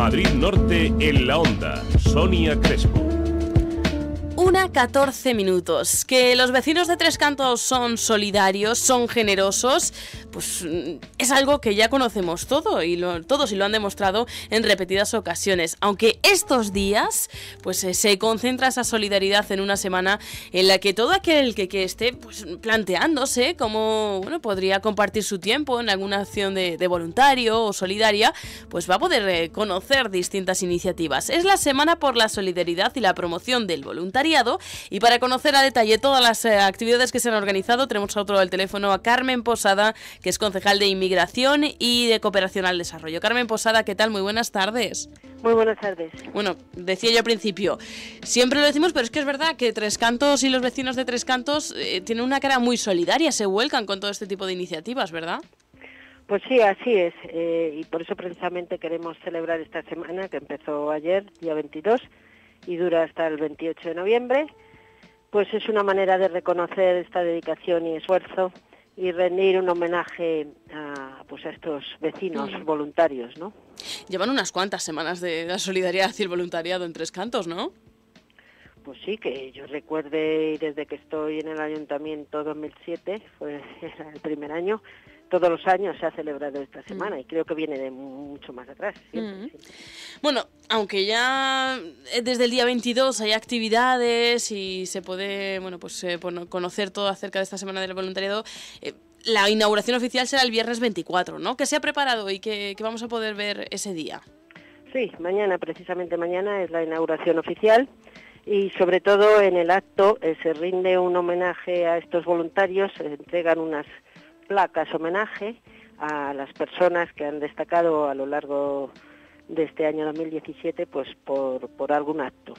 Madrid Norte en la Onda. Sonia Crespo. 1:14. Que los vecinos de Tres Cantos son solidarios, son generosos, pues es algo que ya conocemos todos y lo han demostrado en repetidas ocasiones. Aunque estos días pues se concentra esa solidaridad en una semana en la que todo aquel que esté pues planteándose cómo podría compartir su tiempo en alguna acción de voluntario o solidaria, pues va a poder conocer distintas iniciativas. Es la Semana por la Solidaridad y la Promoción del Voluntariado. Y para conocer a detalle todas las actividades que se han organizado, tenemos a otro al teléfono a Carmen Posada, que es concejal de Inmigración y de Cooperación al Desarrollo. Carmen Posada, ¿qué tal? Muy buenas tardes. Muy buenas tardes. Bueno, decía yo al principio, siempre lo decimos, pero es que es verdad que Tres Cantos y los vecinos de Tres Cantos tienen una cara muy solidaria, se vuelcan con todo este tipo de iniciativas, ¿verdad? Pues sí, así es, y por eso precisamente queremos celebrar esta semana, que empezó ayer, día 22, y dura hasta el 28 de noviembre, pues es una manera de reconocer esta dedicación y esfuerzo y rendir un homenaje a estos vecinos voluntarios, ¿no? Llevan unas cuantas semanas de la solidaridad y el voluntariado en Tres Cantos, ¿no? Pues sí, que yo recuerde, desde que estoy en el Ayuntamiento 2007, era el primer año, todos los años se ha celebrado esta semana y creo que viene de mucho más atrás. Siempre. Bueno, aunque ya desde el día 22 hay actividades y se puede conocer todo acerca de esta semana del voluntariado, la inauguración oficial será el viernes 24, ¿no? ¿Qué se ha preparado y qué vamos a poder ver ese día? Sí, precisamente mañana es la inauguración oficial. Y sobre todo en el acto se rinde un homenaje a estos voluntarios, se entregan unas placas homenaje a las personas que han destacado a lo largo de este año 2017 pues por algún acto.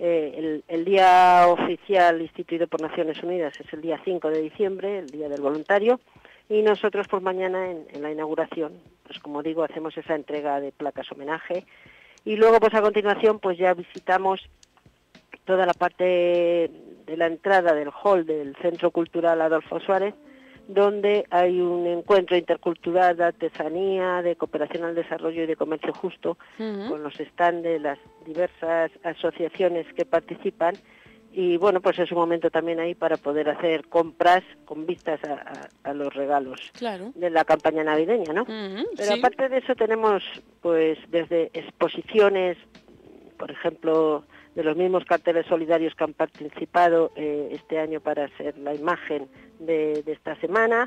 El día oficial instituido por Naciones Unidas es el día 5 de diciembre, el Día del Voluntario, y nosotros pues mañana en la inauguración, pues como digo, hacemos esa entrega de placas homenaje y luego pues a continuación pues ya visitamos toda la parte de la entrada del hall del Centro Cultural Adolfo Suárez, donde hay un encuentro intercultural de artesanía, de cooperación al desarrollo y de comercio justo, con los stands de las diversas asociaciones que participan. Y bueno, pues es un momento también ahí para poder hacer compras con vistas a los regalos de la campaña navideña, ¿no? Pero aparte de eso tenemos pues desde exposiciones, por ejemplo, de los mismos carteles solidarios que han participado este año para ser la imagen de esta semana,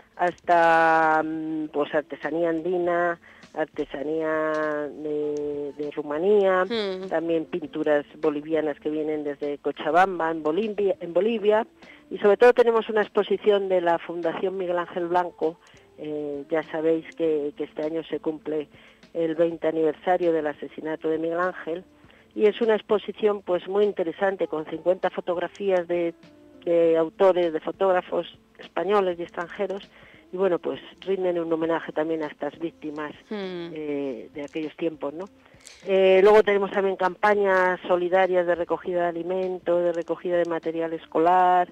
hasta pues artesanía andina, artesanía de Rumanía, también pinturas bolivianas que vienen desde Cochabamba, en Bolivia, y sobre todo tenemos una exposición de la Fundación Miguel Ángel Blanco. Ya sabéis que este año se cumple el 20 aniversario del asesinato de Miguel Ángel, y es una exposición pues muy interesante con 50 fotografías de autores, de fotógrafos españoles y extranjeros, y bueno, pues rinden un homenaje también a estas víctimas de aquellos tiempos, ¿no? Luego tenemos también campañas solidarias de recogida de alimentos, de recogida de material escolar,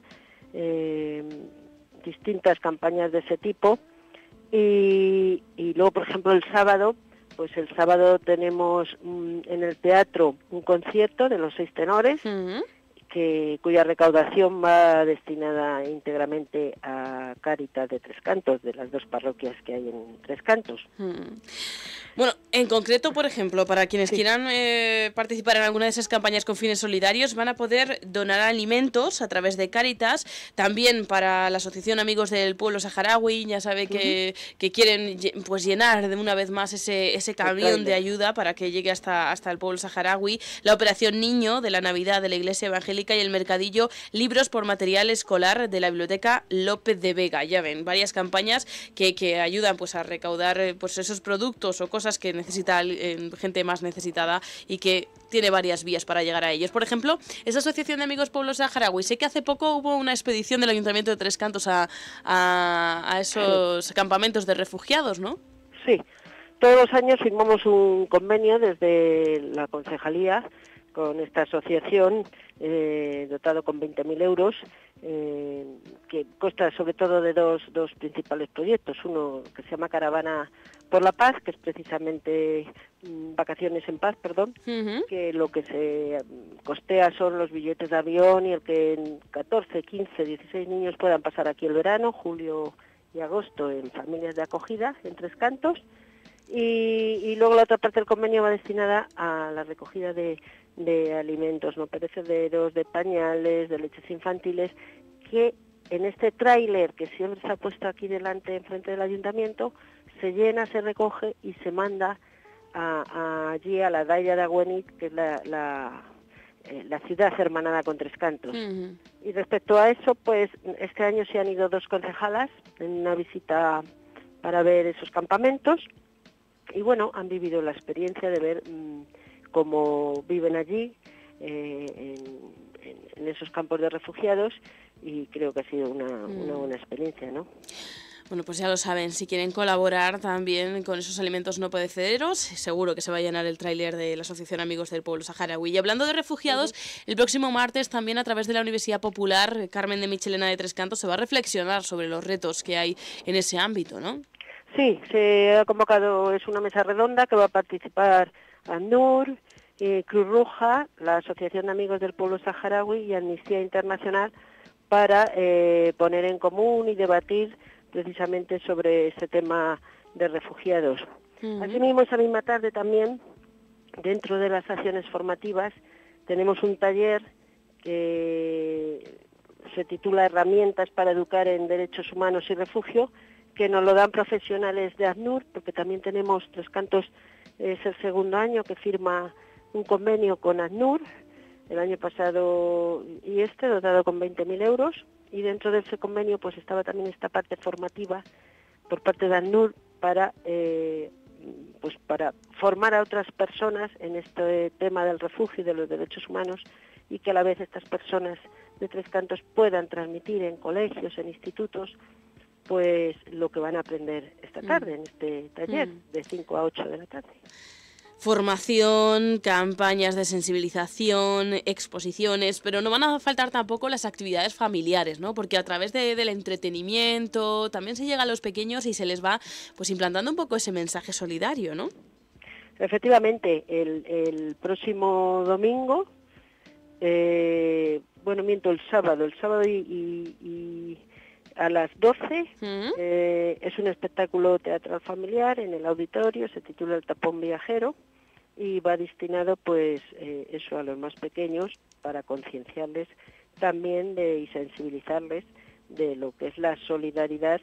distintas campañas de ese tipo, y luego, por ejemplo, el sábado tenemos en el teatro un concierto de los 6 tenores, cuya recaudación va destinada íntegramente a Cáritas de Tres Cantos, de las 2 parroquias que hay en Tres Cantos. Bueno, en concreto, por ejemplo, para quienes quieran participar en alguna de esas campañas con fines solidarios, van a poder donar alimentos a través de Cáritas, también para la Asociación Amigos del Pueblo Saharaui, ya sabe que quieren pues llenar de una vez más ese camión de ayuda para que llegue hasta el pueblo saharaui, la Operación Niño de la Navidad de la Iglesia Evangélica y el mercadillo Libros por Material Escolar de la Biblioteca López de Vega. Ya ven, varias campañas que ayudan pues a recaudar pues esos productos o cosas que necesita gente más necesitada y que tiene varias vías para llegar a ellos. Por ejemplo, esa Asociación de Amigos Pueblos Saharaui, sé que hace poco hubo una expedición del Ayuntamiento de Tres Cantos a esos campamentos de refugiados, ¿no? Sí, todos los años firmamos un convenio desde la concejalía con esta asociación, dotado con 20.000 euros, que consta sobre todo de dos principales proyectos. Uno que se llama Caravana por la Paz, que es precisamente Vacaciones en Paz, perdón, Ujú. que lo que se costea son los billetes de avión y el que en 14, 15, 16 niños puedan pasar aquí el verano, julio y agosto, en familias de acogida en Tres Cantos. Y luego la otra parte del convenio va destinada a la recogida de alimentos no perecederos, de pañales, de leches infantiles, que en este tráiler que siempre se ha puesto aquí delante, enfrente del ayuntamiento, se llena, se recoge y se manda allí a la Daia de Agüenit, que es la ciudad hermanada con Tres Cantos. Ujú. Y respecto a eso, pues este año se han ido 2 concejalas en una visita para ver esos campamentos y bueno, han vivido la experiencia de ver cómo viven allí en esos campos de refugiados y creo que ha sido una buena experiencia, ¿no? Bueno, pues ya lo saben, si quieren colaborar también con esos alimentos no perecederos, seguro que se va a llenar el tráiler de la Asociación Amigos del Pueblo Saharaui. Y hablando de refugiados, el próximo martes también a través de la Universidad Popular Carmen de Michelena de Tres Cantos se va a reflexionar sobre los retos que hay en ese ámbito, ¿no? Sí, se ha convocado, es una mesa redonda que va a participar ACNUR, Cruz Roja, la Asociación de Amigos del Pueblo Saharaui y Amnistía Internacional para poner en común y debatir precisamente sobre ese tema de refugiados. Asimismo, esa misma tarde también, dentro de las acciones formativas, tenemos un taller que se titula Herramientas para educar en derechos humanos y refugio, que nos lo dan profesionales de ACNUR, porque también tenemos Tres Cantos, es el segundo año que firma un convenio con ACNUR, el año pasado y dotado con 20.000 euros, y dentro de ese convenio pues estaba también esta parte formativa por parte de ACNUR para formar a otras personas en este tema del refugio y de los derechos humanos, y que a la vez estas personas de Tres Cantos puedan transmitir en colegios, en institutos, pues lo que van a aprender esta tarde en este taller de 5 a 8 de la tarde. Formación, campañas de sensibilización, exposiciones, pero no van a faltar tampoco las actividades familiares, ¿no? Porque a través del entretenimiento también se llega a los pequeños y se les va pues implantando un poco ese mensaje solidario, ¿no? Efectivamente, el próximo domingo, el sábado y a las 12 es un espectáculo teatral familiar en el auditorio, se titula El Tapón Viajero y va destinado pues a los más pequeños para concienciarles también y sensibilizarles de lo que es la solidaridad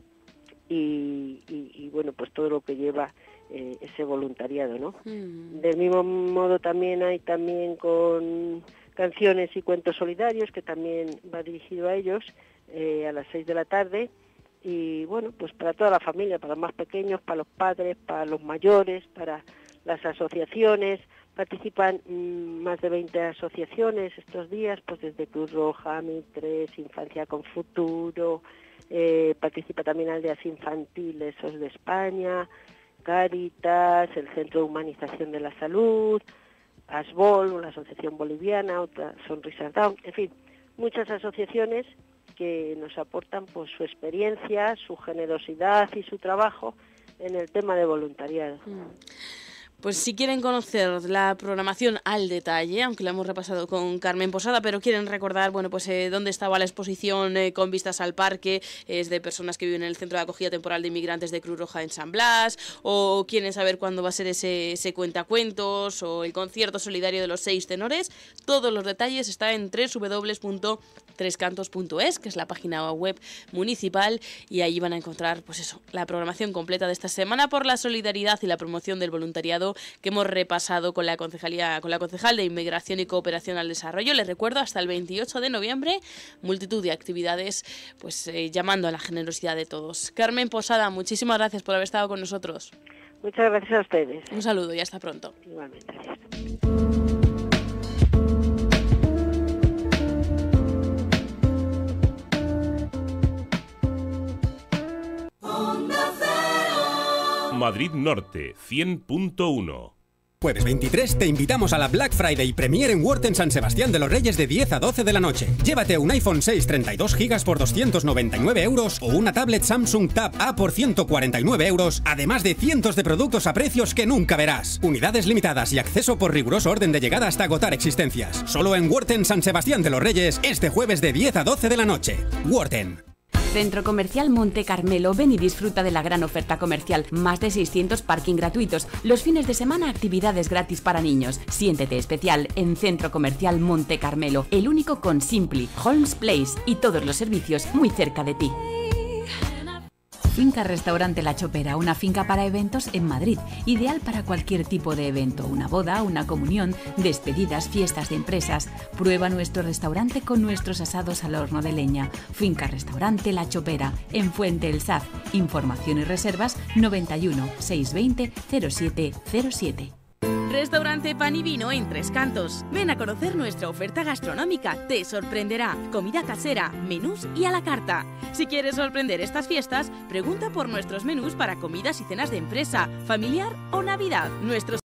y bueno, pues todo lo que lleva ese voluntariado, ¿no? Del mismo modo también hay con canciones y cuentos solidarios, que también va dirigido a ellos, a las 6 de la tarde, y bueno, pues para toda la familia, para los más pequeños, para los padres, para los mayores, para las asociaciones. Participan más de 20 asociaciones estos días, pues desde Cruz Roja, Mitres, Infancia con Futuro, participa también Aldeas Infantiles, SOS de España, Cáritas, el Centro de Humanización de la Salud, ASBOL, la Asociación Boliviana, otra Sonrisas Down, en fin, muchas asociaciones que nos aportan pues su experiencia, su generosidad y su trabajo en el tema de voluntariado. Pues si quieren conocer la programación al detalle, aunque la hemos repasado con Carmen Posada, pero quieren recordar, bueno, pues dónde estaba la exposición con vistas al parque, es de personas que viven en el Centro de Acogida Temporal de Inmigrantes de Cruz Roja en San Blas, o quieren saber cuándo va a ser ese cuentacuentos, o el concierto solidario de los 6 tenores, todos los detalles están en www.trescantos.es, que es la página web municipal, y ahí van a encontrar, pues eso, la programación completa de esta semana por la solidaridad y la promoción del voluntariado que hemos repasado con la concejal de Inmigración y Cooperación al Desarrollo. Les recuerdo, hasta el 28 de noviembre, multitud de actividades, pues llamando a la generosidad de todos. Carmen Posada, muchísimas gracias por haber estado con nosotros. Muchas gracias a ustedes. Un saludo y hasta pronto. Igualmente, gracias. Madrid Norte 100.1 Jueves 23 te invitamos a la Black Friday Premier en Word en San Sebastián de los Reyes de 10 a 12 de la noche. Llévate un iPhone 6 32 GB por 299 euros o una tablet Samsung Tab A por 149 euros, además de cientos de productos a precios que nunca verás. Unidades limitadas y acceso por riguroso orden de llegada hasta agotar existencias. Solo en Word en San Sebastián de los Reyes este jueves de 10 a 12 de la noche. Word. Centro Comercial Monte Carmelo, ven y disfruta de la gran oferta comercial. Más de 600 parking gratuitos. Los fines de semana actividades gratis para niños. Siéntete especial en Centro Comercial Monte Carmelo, el único con Simply, Holmes Place y todos los servicios muy cerca de ti. Finca Restaurante La Chopera, una finca para eventos en Madrid, ideal para cualquier tipo de evento, una boda, una comunión, despedidas, fiestas de empresas. Prueba nuestro restaurante con nuestros asados al horno de leña. Finca Restaurante La Chopera, en Fuente El Saz. Información y reservas 91 620 0707. Restaurante Pan y Vino en Tres Cantos. Ven a conocer nuestra oferta gastronómica, te sorprenderá. Comida casera, menús y a la carta. Si quieres sorprender estas fiestas, pregunta por nuestros menús para comidas y cenas de empresa, familiar o Navidad. Nuestros